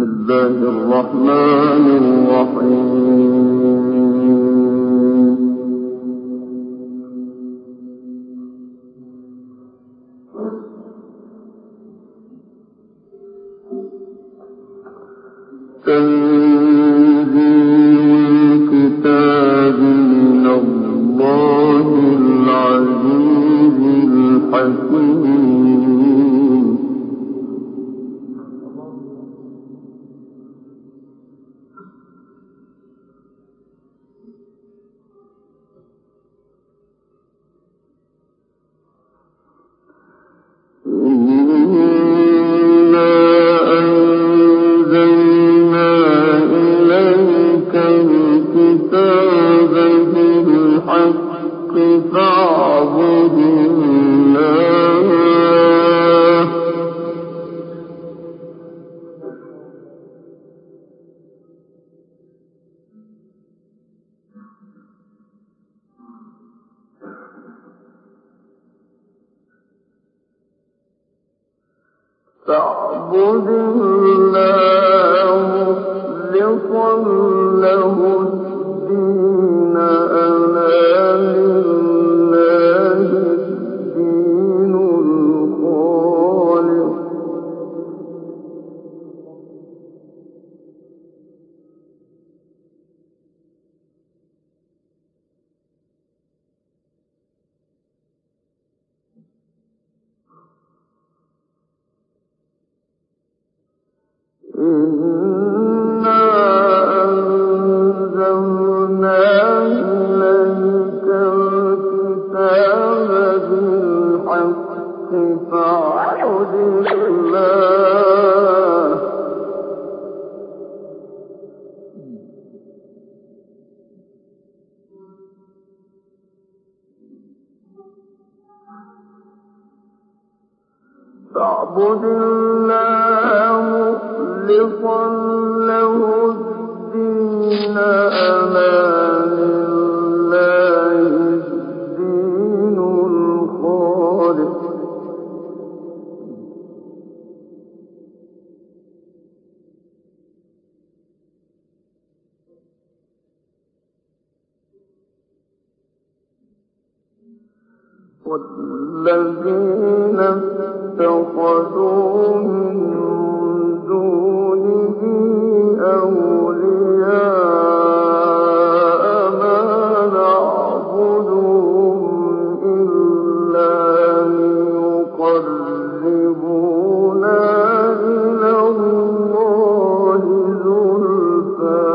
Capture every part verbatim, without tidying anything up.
الله الرحمن الرحيم. تنزيل الكتاب من الله العزيز الحكيم. فاعبد الله مخلصا له الدين ألا لله الدين الخالص. إنا أنزلنا إليك الكتاب بالحق فاعبد الله. فاعبد الله مخلصا له الدين ألا لله الدين الخالص. والذين اتخذوا من دونه أولياء ما نعبدهم إلا ليقربونا إلى الله زلفى.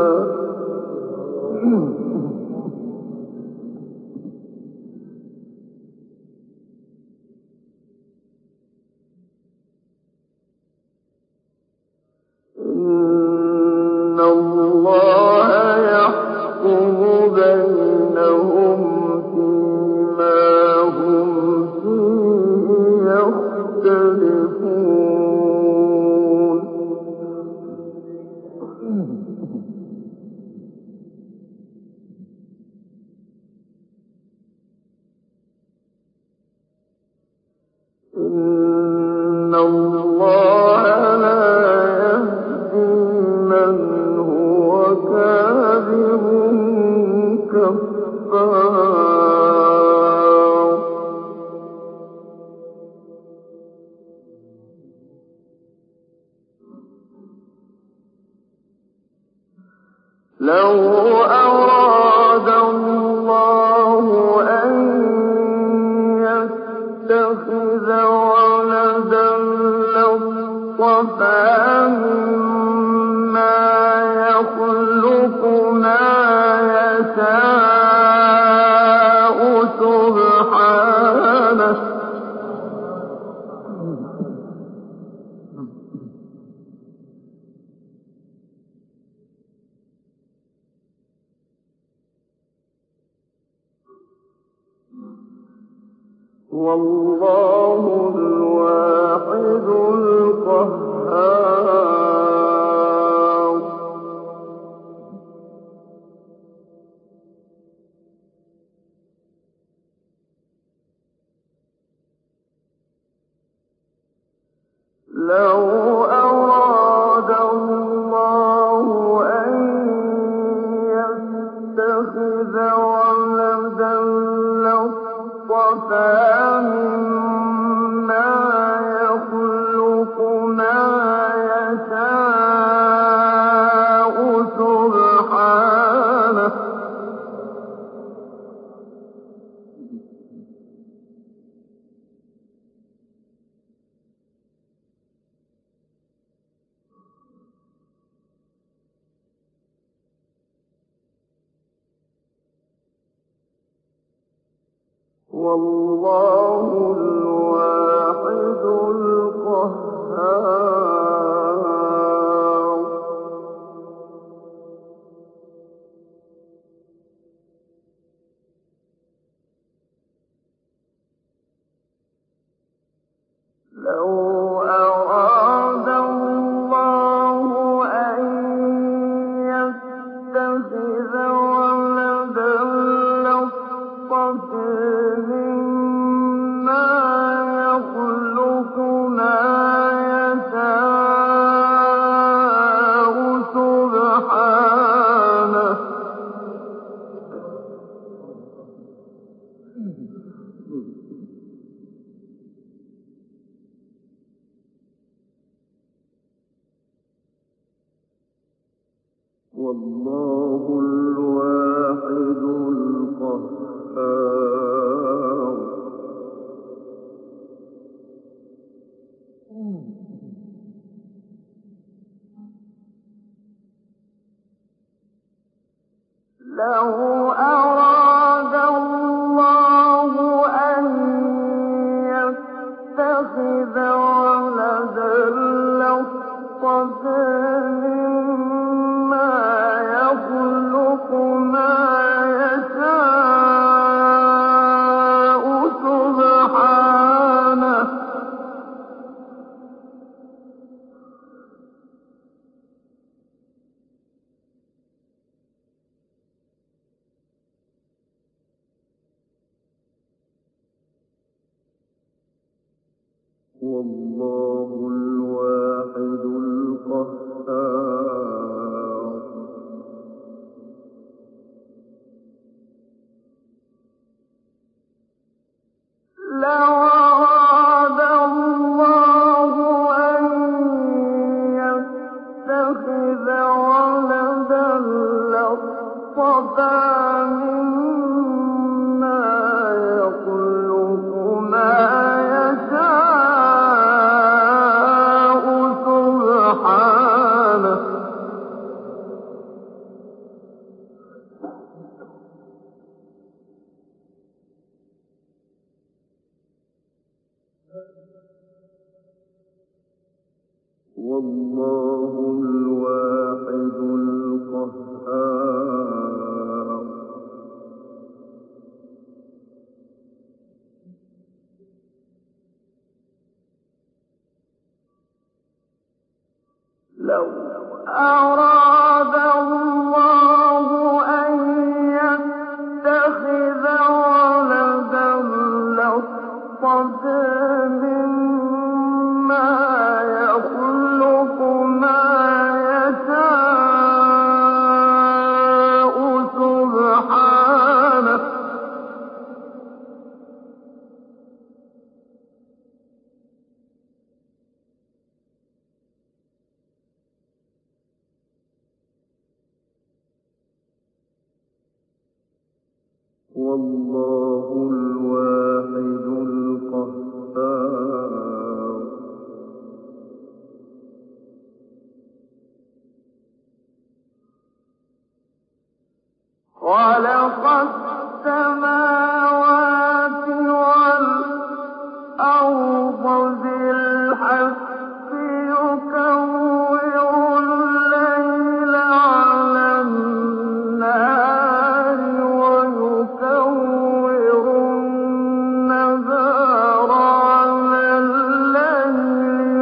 إن الله يحكم بينهم فيما هم فيه يختلفون. إن الله لا من هو كاذب كفار. لو أراد الله أن يتخذ ولدا لاصطفى مما يخلق ما يشاء سبحانه. والله الواحد القهار. لو أراد الله والله الواحد القهار. لو أراد الله أن يتخذ ولدا لاصطفى مما يخلق ما يشاء سبحانه. والله الواحد القهار. لو أراد الله أن يتخذ ولدا لاصطفى مما يخلق ما يشاء سبحانه. والله الواحد القهار. لو أراد الله أن يتخذ ولدا لاصطفى مما يخلق ما يشاء سبحانه. والله الواحد القهار. لو أراد الله أن يتخذ ولدا لاصطفى مما يخلق ما يشاء سبحانه. والله الواحد القهار. خلق السماوات والأرض بالحق يكور الليل على النهار ويكور النهار على الليل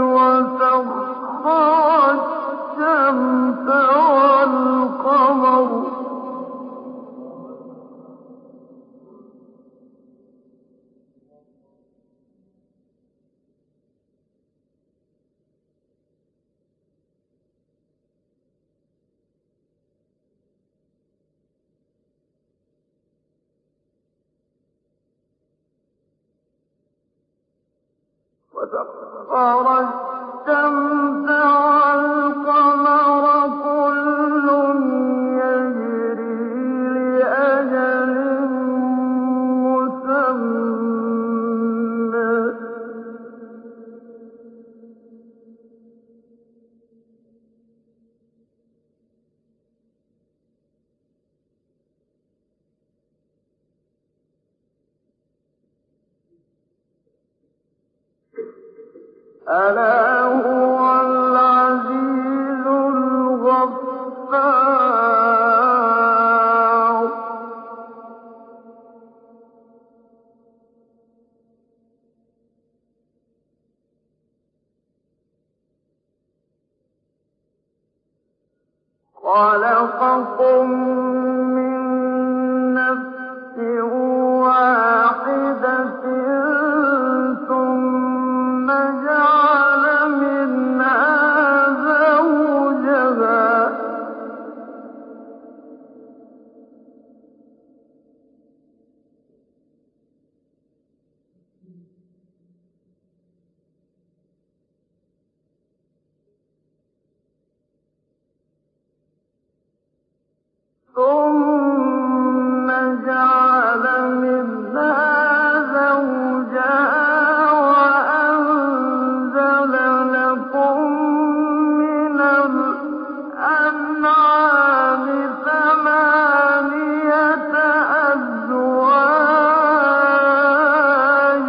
وسخر الشمس والقمر وسخر الشمس والقمر كل يجري لأجل مسمى. ألا هو العزيز الغفار. خلقكم من نفس واحدة ثم جعل منها زوجها ثم جعل منها زوجها وأنزل لكم من الأنعام ثمانية أزواج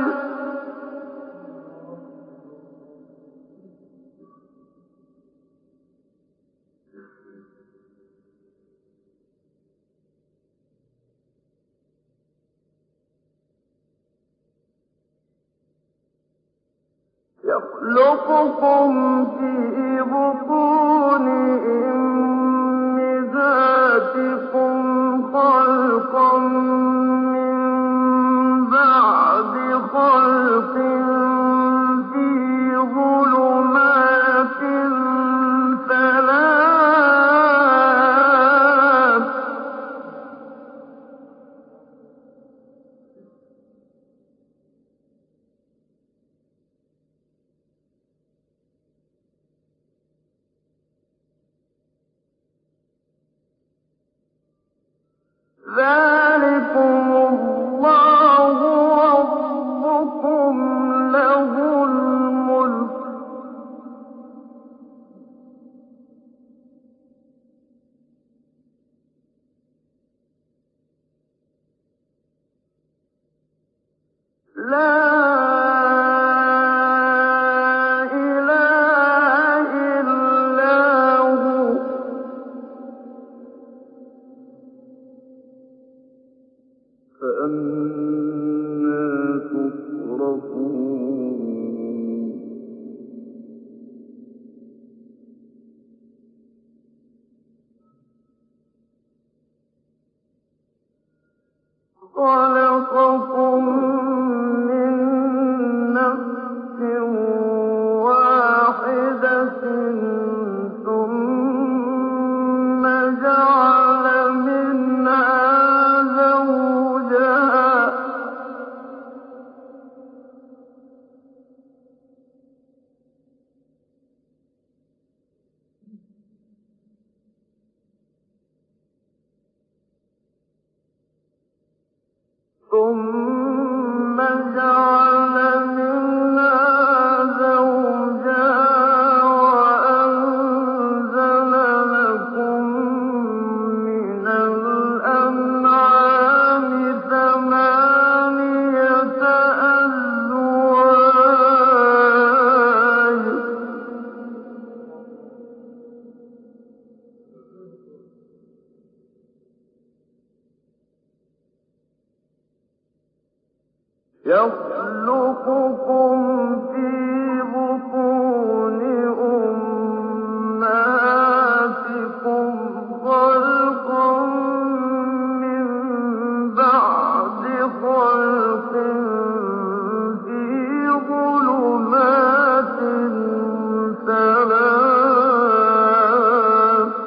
يخلقكم في بطون أمهاتكم خلقا من بعد خلق في ظلمات ثلاث ذلكم الله ربكم له الملك لا إله إلا هو فأنى تصرفون خلقكم من نفس واحدة ثم جعل منها زوجها ثم جعل منها زوجها وأنزل لكم من الأنعام ثمانية أزواج يخلقكم في بطون أمهاتكم خلقا من بعد خلق في ظلمات ثلاث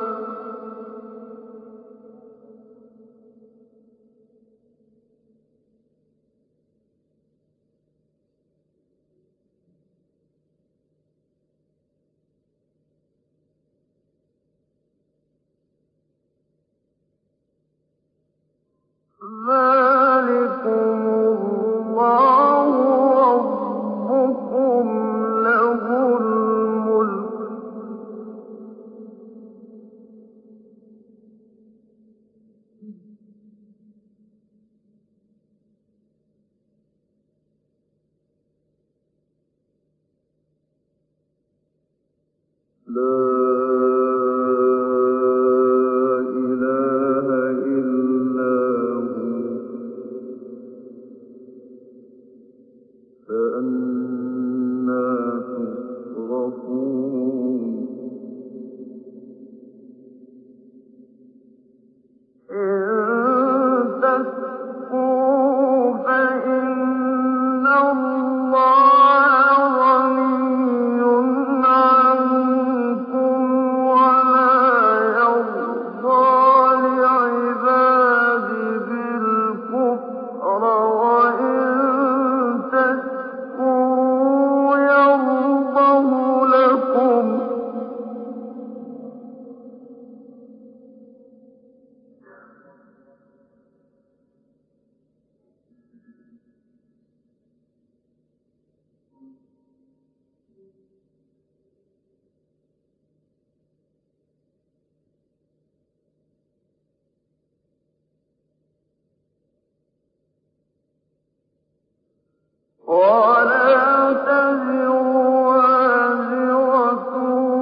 ولا تزر وازرة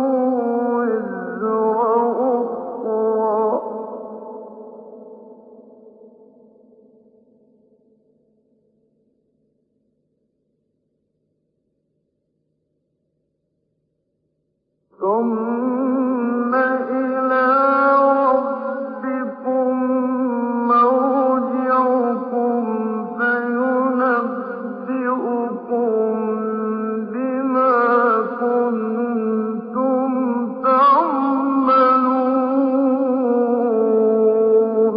وزر أخرى ثم إلى ربكم مرجعكم فينبئكم بما كنتم تعملون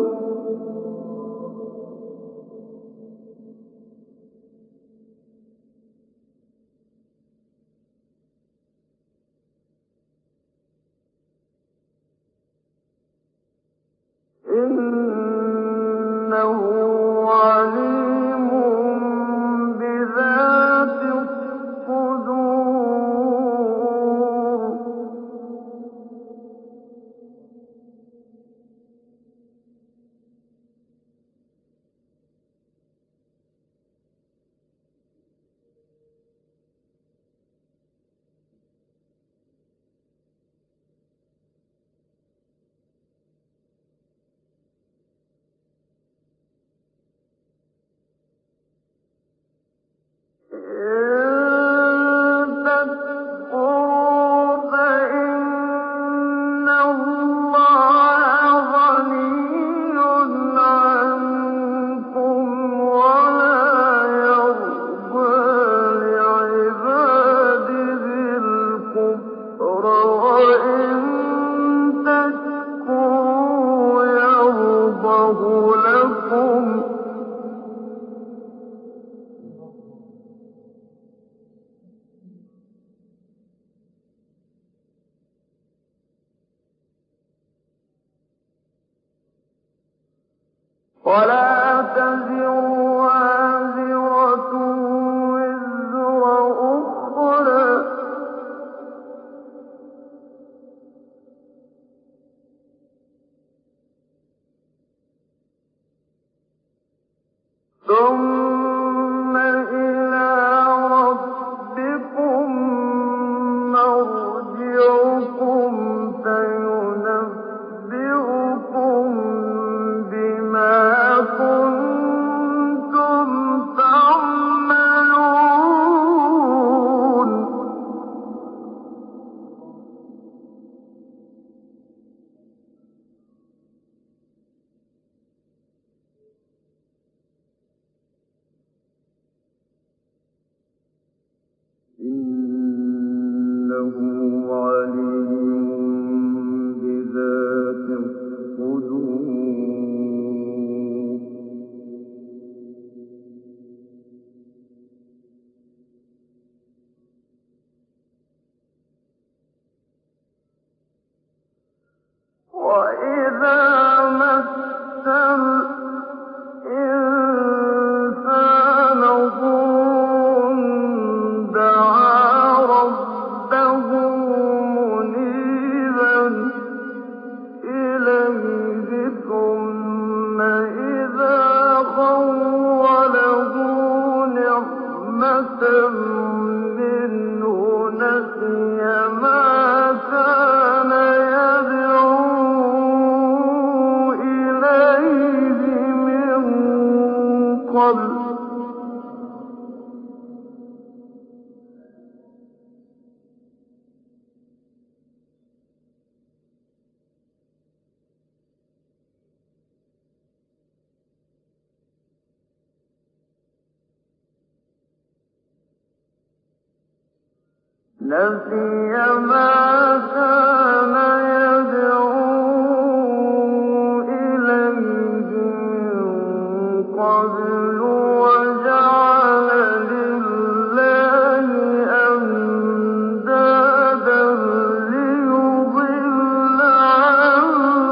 إنه عليم بذات الصدور ولا تزر وازرة وزر أخرى ثم إلى ربكم مرجعكم فينبئكم بما كنتم تعملون إنه عليم بذات الصدور وإذا مس الإنسان ضر دعا ربه منيبا إليه ثم إذا خوله نعمة منه نسي ما كان يدعو إليه من قبل نسي ما كان يدعو إليه من قبل وجعل لله أندادا ليضل عن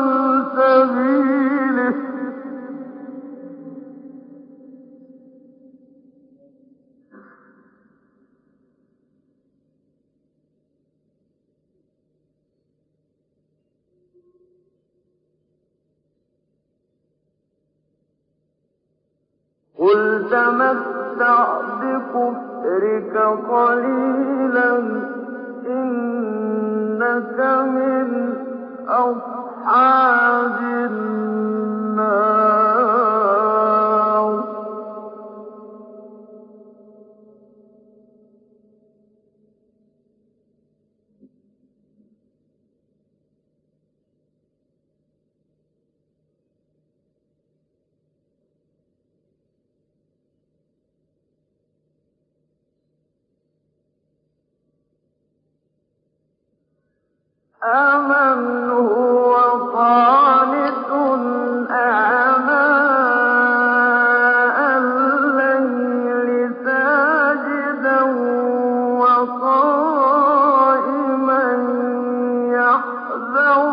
سبيله قل تمتعوا وامتع بكفرك قليلا إنك من أصحاب النار. أمن هو قانت آناء الليل ساجدا وقائما يحذر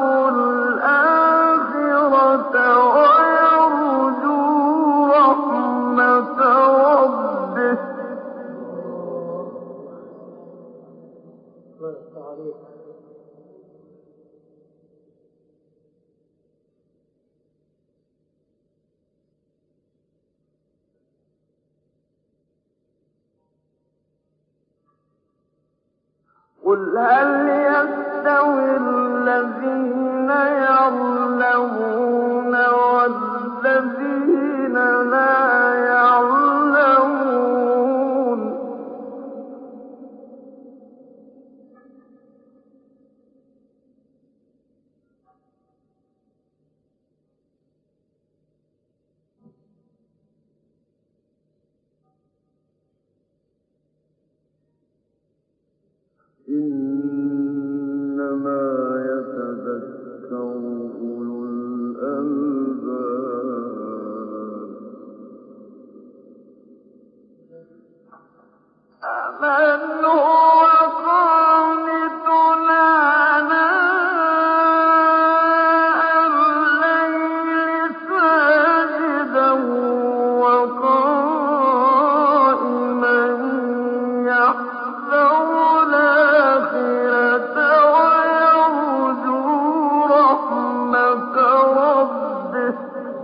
الآخرة ويرجو رحمة ربه. قل هل يستوي الذين يعلمون والذين لا يعلمون إنما يتذكر أولو الألباب. أمن هو قانت آناء الليل ساجدا وقائما يحذر الآخرة ويرجو رحمة ربه.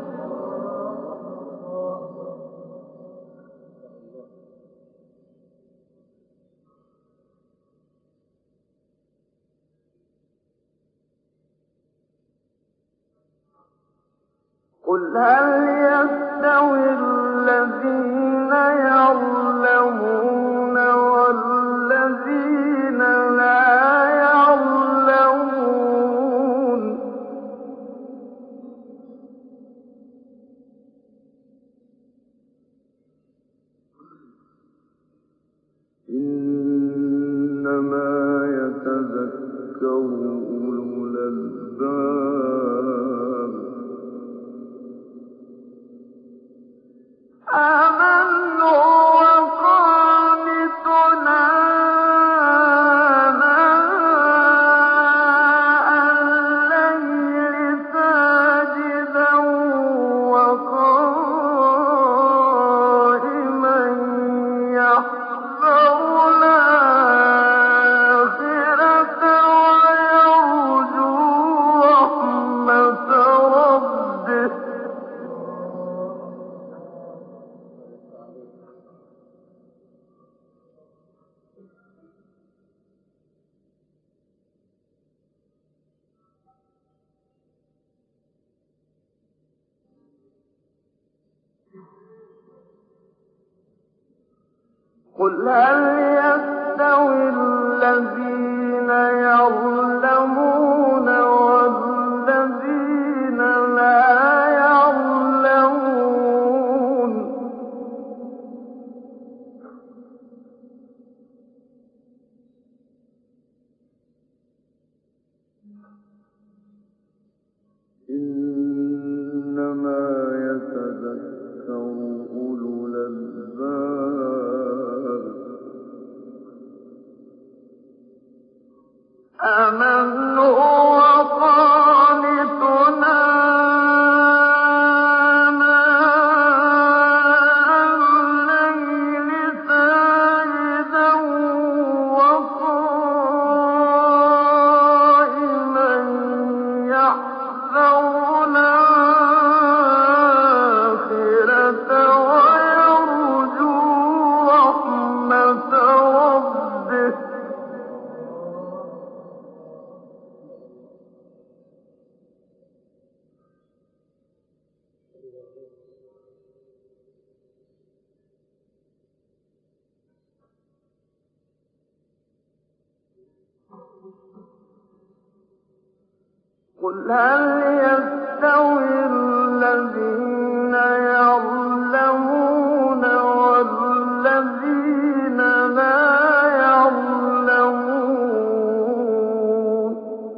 قل هل يستوي الذين يعلمون والذين لا يعلمون إنما يتذكر أولو الألباب. أمن هو قانت آناء الليل ساجدا وقائما يحذر الآخرة ويرجو رحمة ربه. قل هل يستوي الذين يعلمون والذين لا يعلمون إنما يتذكر أولو الألباب. قل هل يستوي الذين يعلمون والذين لا يعلمون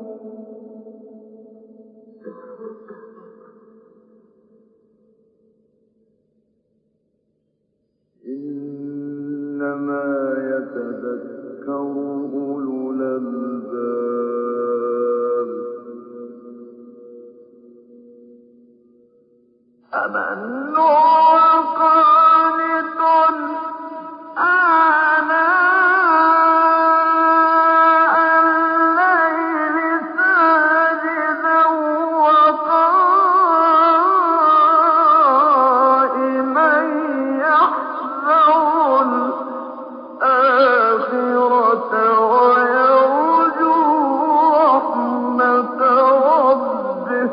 إنما يتذكر أولو الألباب أمن هو قانت آناء الليل ساجدا وقائما يحذر الآخرة ويرجو رحمة ربه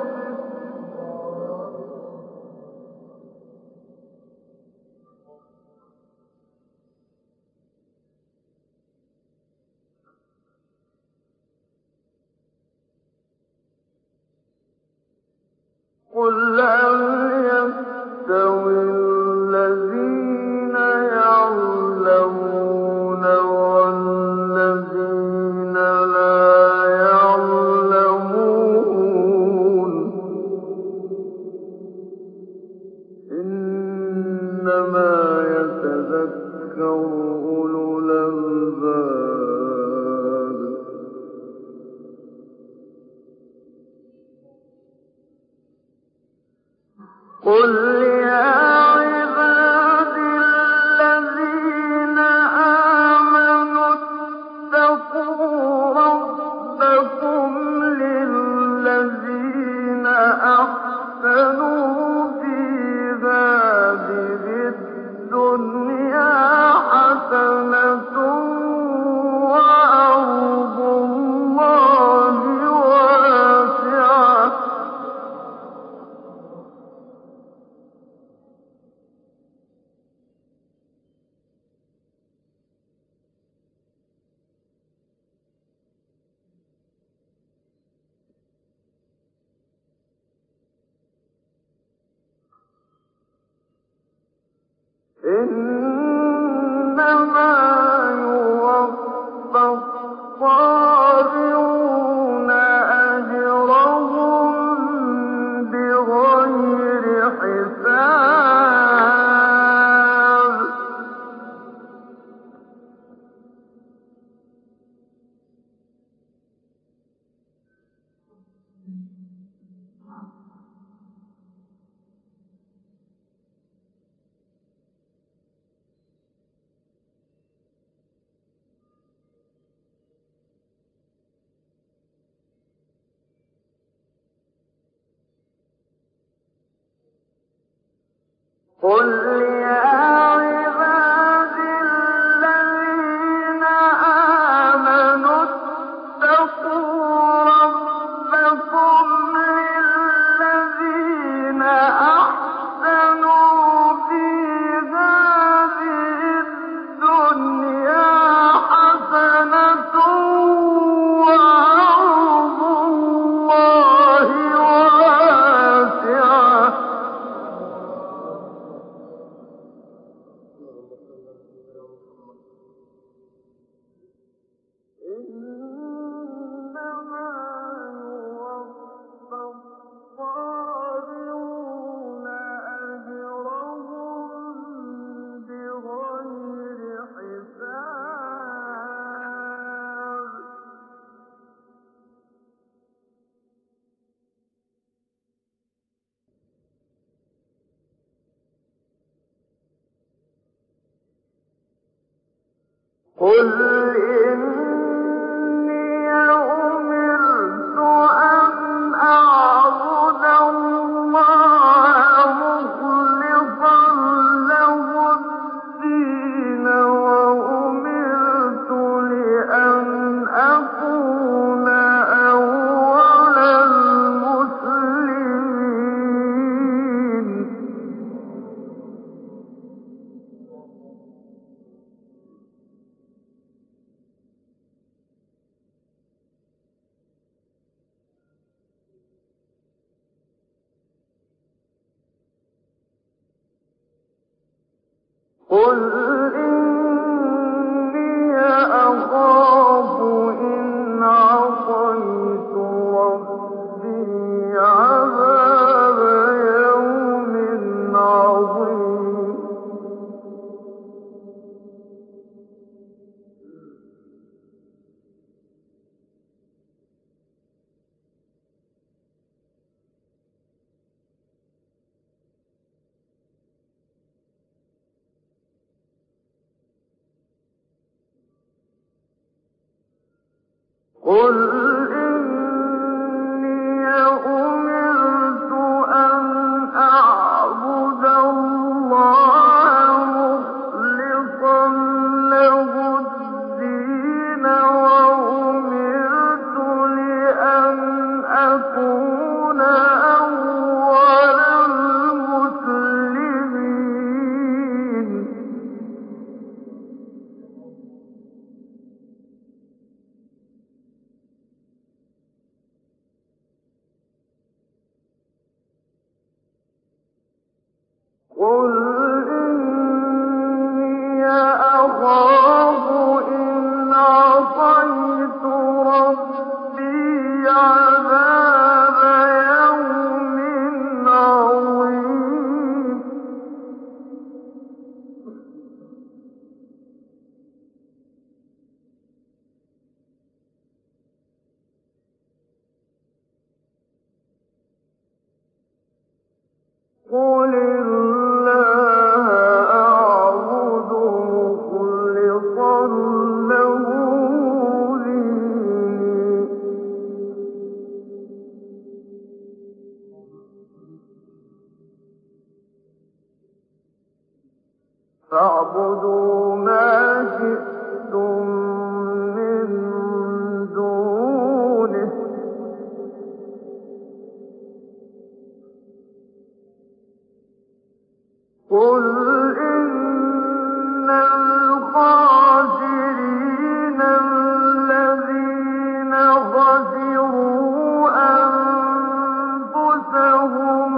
قل هل يستوي الذين يعلمون والذين لا يعلمون إنما يتذكر أولو الألباب قل يا عبادي الذين آمنوا اتقوا ربكم للذين أحسنوا في هذه الدنيا حسنة وأرض الله واسعة إنما يوفى الصابرون أجرهم بغير حساب قل يا عبادي الذين آمنوا اتقوا ربكم للذين أحسنوا في هذه الدنيا حسنة وأرض الله واسعة قل إني أمرت أن أعبد الله مخلصا له الدين وأمرت لأن أكون أول المسلمين فاعبدوا ما شئتم من دونه قل إن الخاسرين الذين خسروا أنفسهم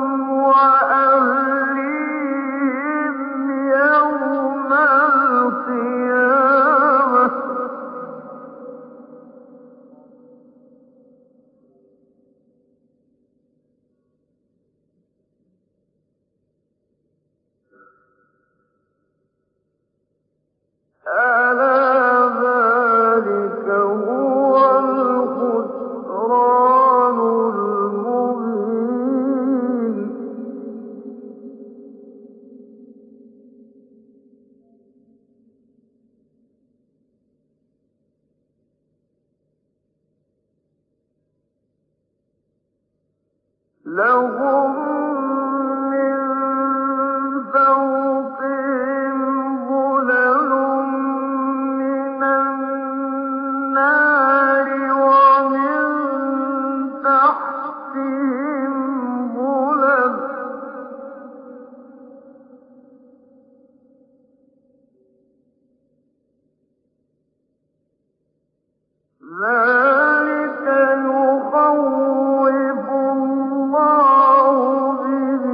وأهليهم يوم القيامة ألا ذلك هو الخسران المبين لهم من فوقهم ظلل من النار ومن تحتهم ظلل ذلك يخوف الله به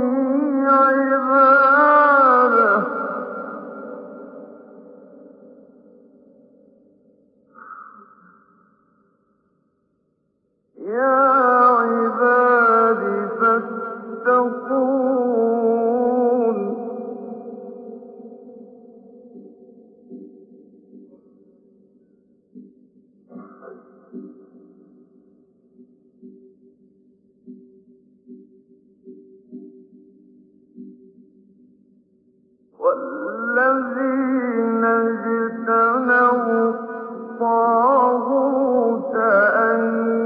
عباده يا عباد فاتقون والذين اجتنبوا الطاغوت أن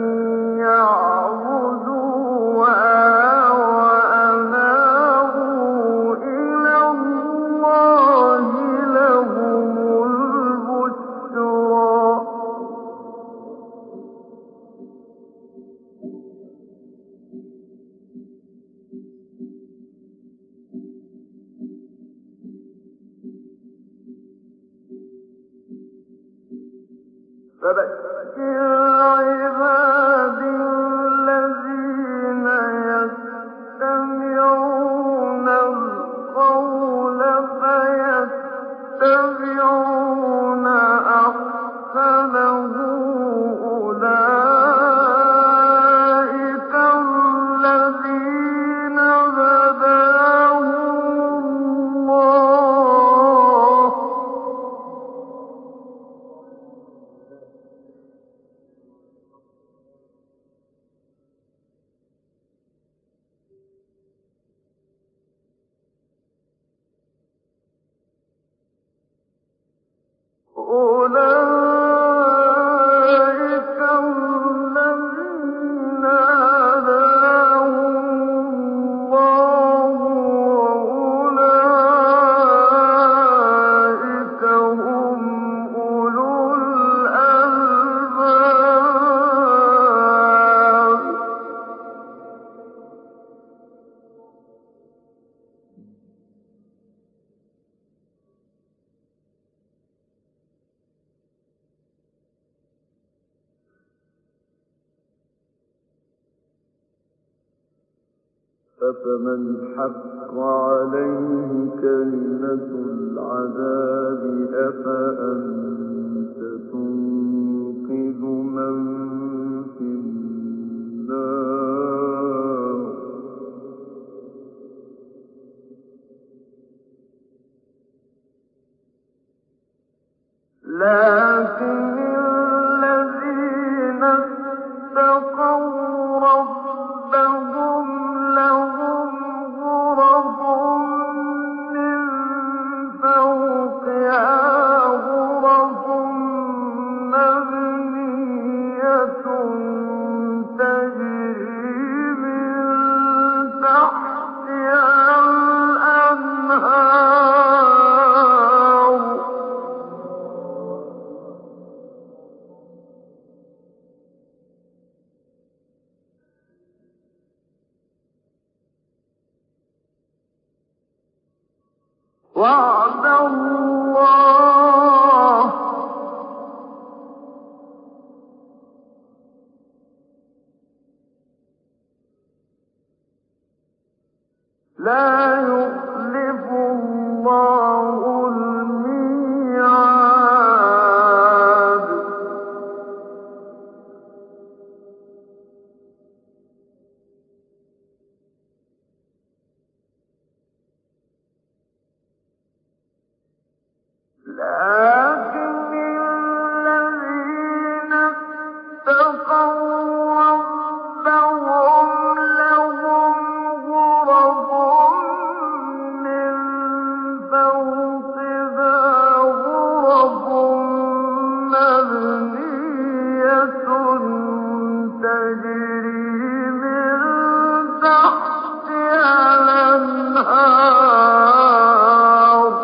يعبدوها وأنابوا إلى الله لهم البشرى فبشر عباد الذين يستمعون القول فيتبعون أفمن حق عليه كلمة العذاب أفأنت تنقذ من في النار لكن الذين اتقوا ربهم لهم غرف من فوقها غرف مبنية تجري من تحتها الأنهار وعد الله لا يخلف الله الميعاد لكن الذين اتقوا ربهم لهم غرف من فوقها غرف مبنية تجري من تحتها الأنهار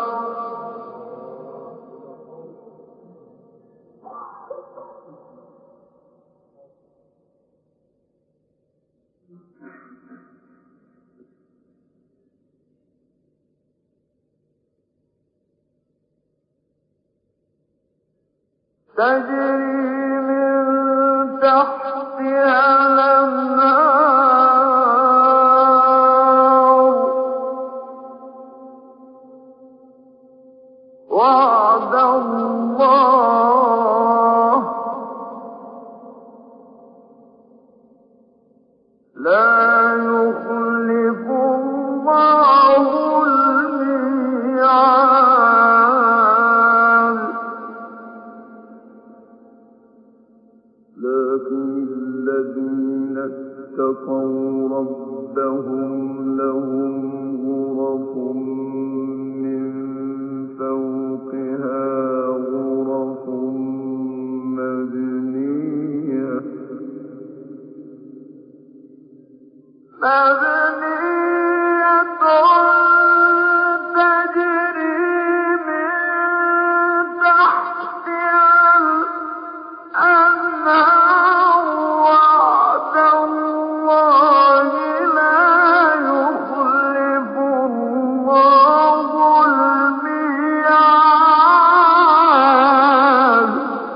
تجري من تحتها الأنهار وعد الله لا يخلف الله الميعاد لكن الذين اتقوا ربهم لهم غرف من فوقها غرف مبنية مبنية تجري من تحتها الأنهار وعد الله لا يخلف الله الميعاد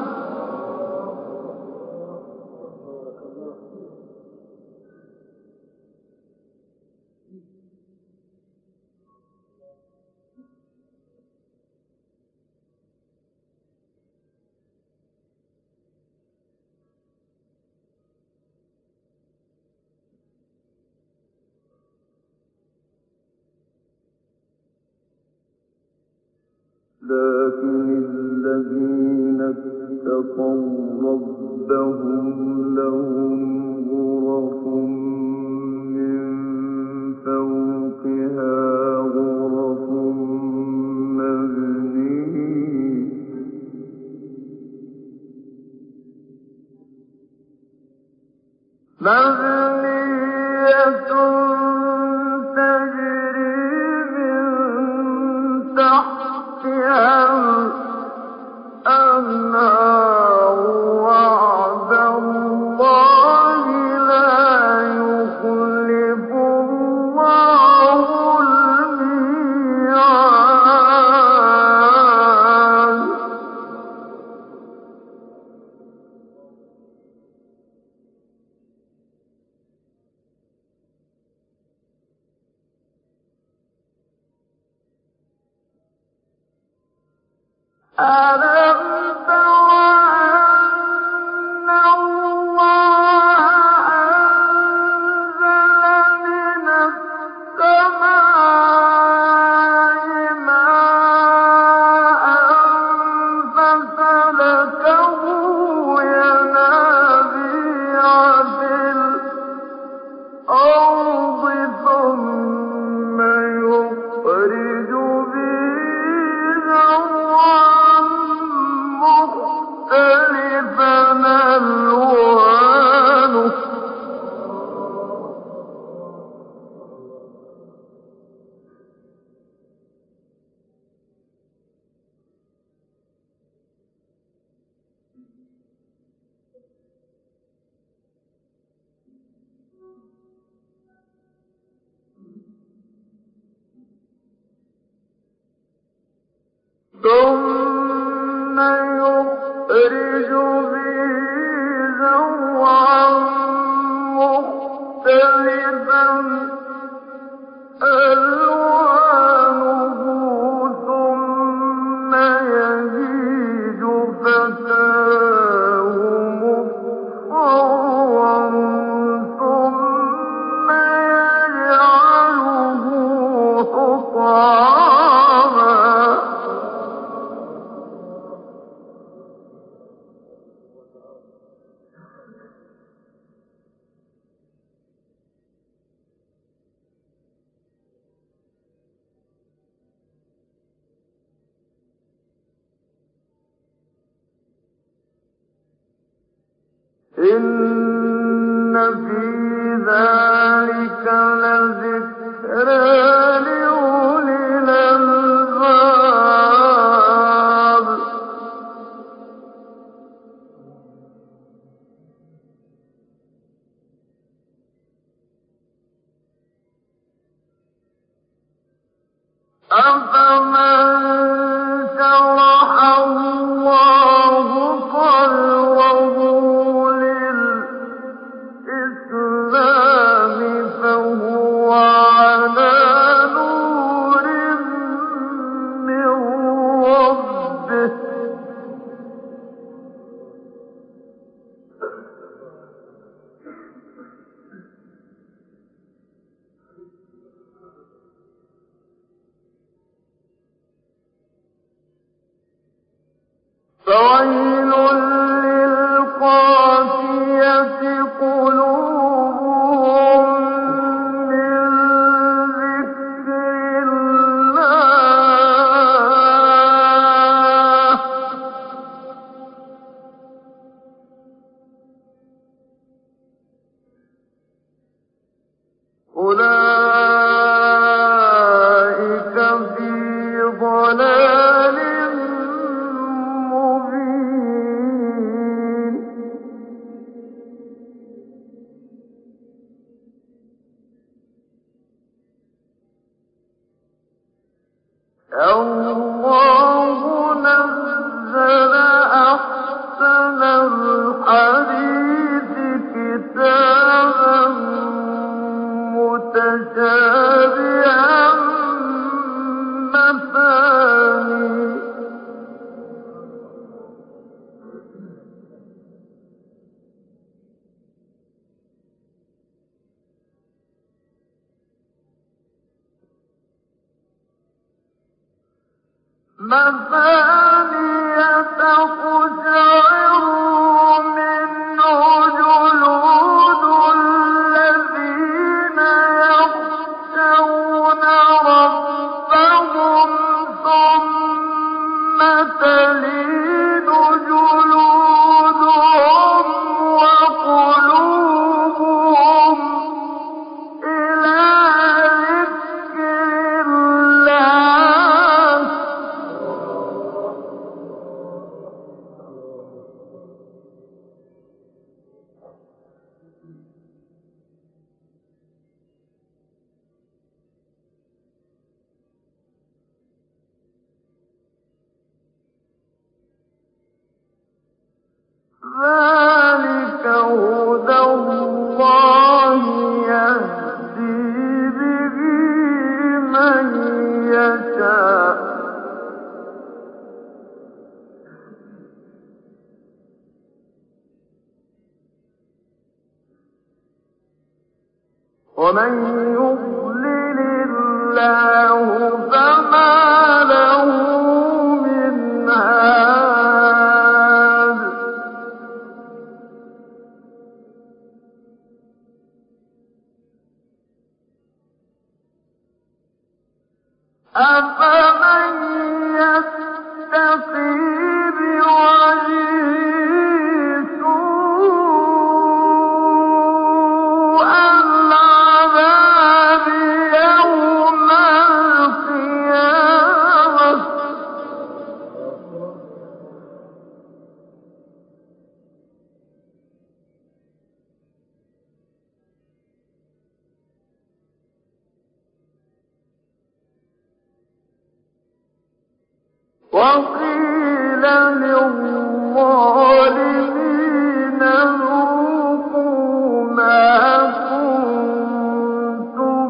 لكن الذين اتقوا ربهم لهم غرف من فوقها غرف مبنية مبنية تجري من تحتها الأنهار وعد الله لا يخلف الله الميعاد ثم يخرج به زرعا مختلفا ألوانه ثم يهيج فتراه مصفرا ثم يجعله حطاما إن في ذلك لذكرى لأولي الألباب أفمن شرح الله صدره للإسلام فهو على نور من ربه فويل للقاسية قلوبهم من ذكر الله أولئك في ضلال مبين الله نزل أحسن الحديث كتابا متشابها مثاني مثانية تقشعر منه جلود الذين يخشون ربهم ثم تلين جلودهم وقلوبهم إلى ذكر الله ذلك هدى الله يهدي به من يشاء ومن يضلل الله فما له من هاد أفمن يتقي بوجهه سوء العذاب يوم القيامة وقيل للظالمين ذوقوا ما كنتم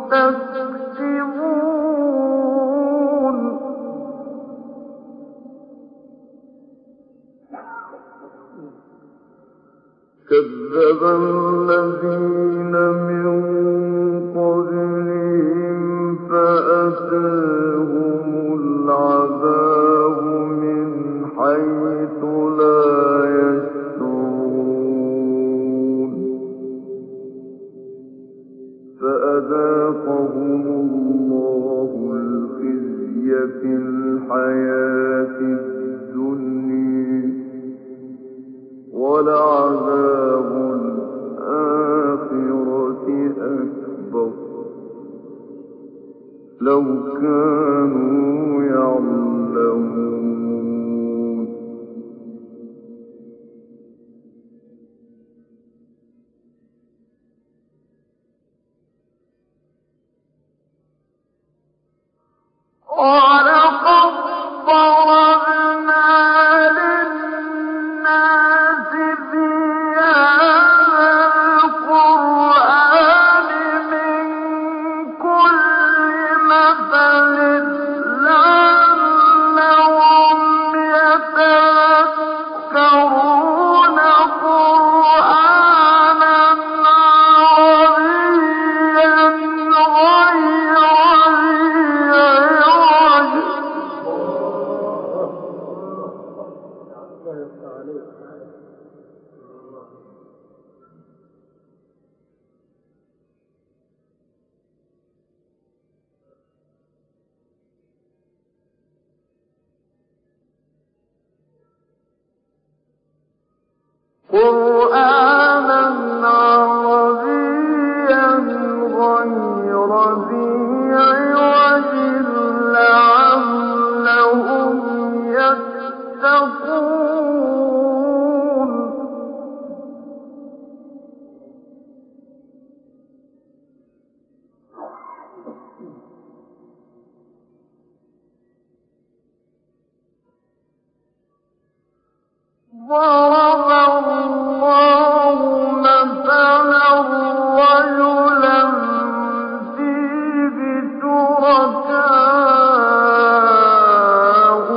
تكسبون كذب الذين من قبلهم فأتاهم العذاب من حيث لا يشعرون فأذاقهم الله الخزي في الحياة الدنيا ولعذاب الآخرة أكبر لو كانوا يعلمون ولقد ضربنا للناس في هذا القرآن من كل مثل لعلهم يتذكرون قرآنا عربيا غير ذي عوج قرآنا عربيا غير ذي عوج لعلهم يتقون ضرب الله مثلا رجلا فيه شركاء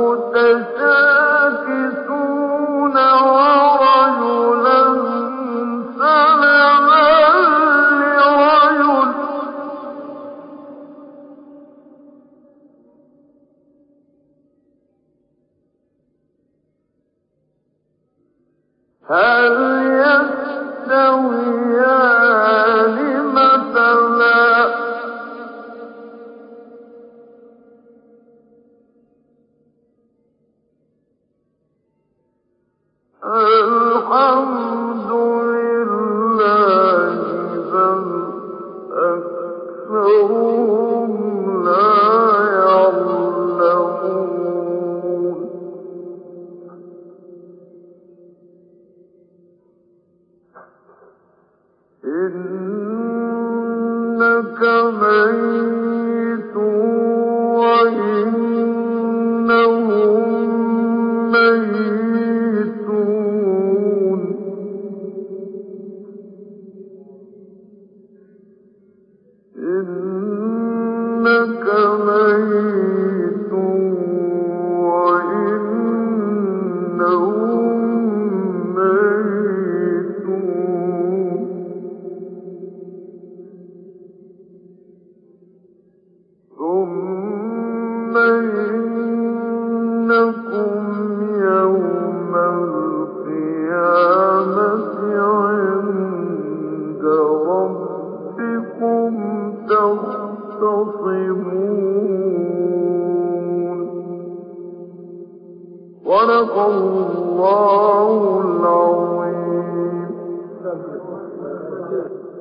متشاكسون ورجلا سلما لرجل هل يستويان مثلا الحمد لله بل أكثرهم لا يعلمون إنك ميت وإنهم ميتون إنك ميت وإنهم ميتون تختصمون صدق الله العظيم.